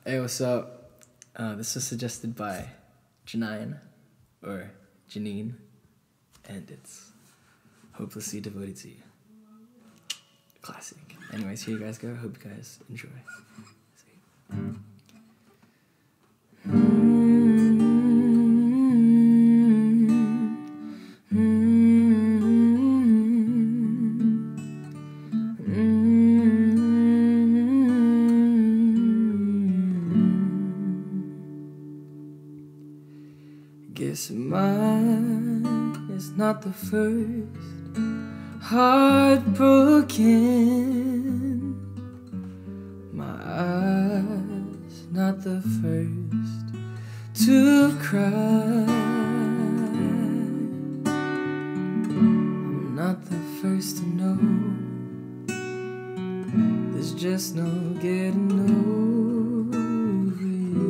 Hey, what's up? This was suggested by Janine, or Janine, and it's Hopelessly Devoted to You. Classic. Anyways, here you guys go. Hope you guys enjoy. Guess mine is not the first heartbroken. My eyes not the first to cry. I'm not the first to know. There's just no getting over you.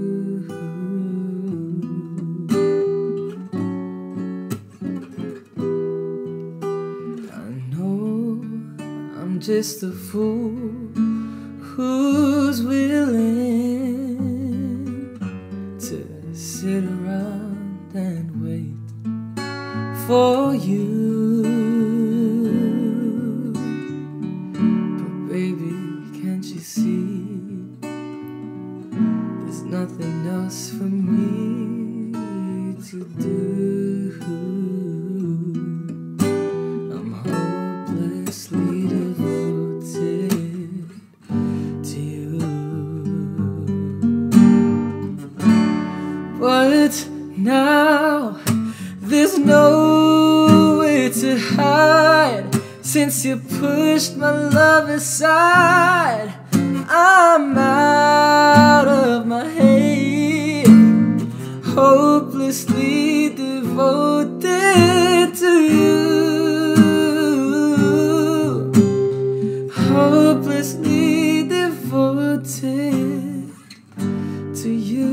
I'm just a fool who's willing to sit around and wait for you. But baby, can't you see there's nothing else for me to do? I'm hopelessly devoted to you, but now there's nowhere to hide. Since you pushed my love aside, I'm out of my head, hopelessly devoted to you. Hopelessly devoted to you.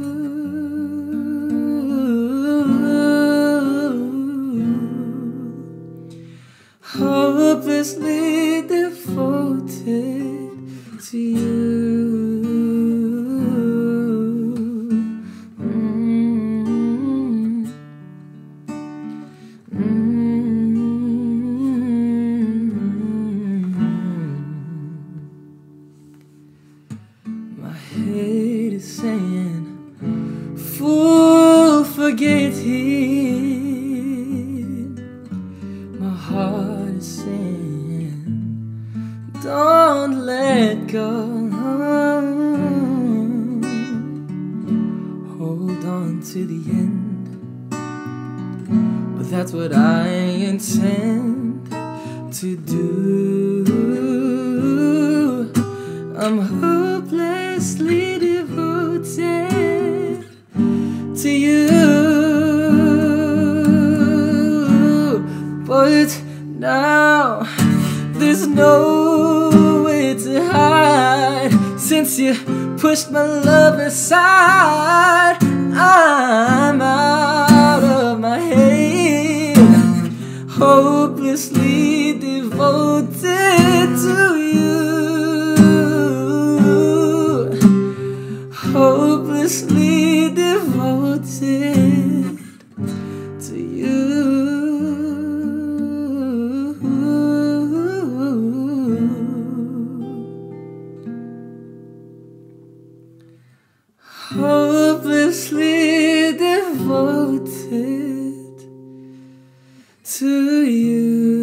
Hopelessly devoted to you. My head is saying, fool, forget him. My heart is saying, don't let go. Hold on to the end. But that's what I intend to do. I'm hopelessly devoted to you, but now there's no way to hide. Since you pushed my love aside, I'm out of my head, hopelessly devoted to you. Hopelessly devoted to you. Hopelessly devoted to you.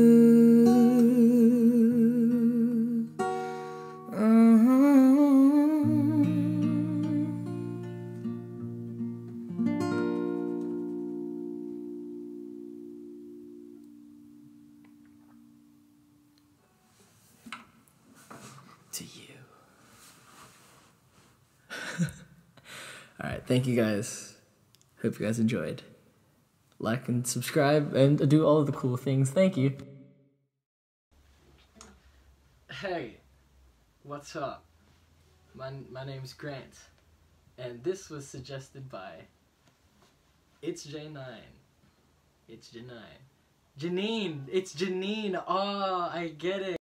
To you. Alright, thank you guys. Hope you guys enjoyed. Like and subscribe and do all of the cool things. Thank you. Hey, what's up? My name's Grant, and this was suggested by It's J9. It's Janine. Janine! It's Janine! Oh, I get it!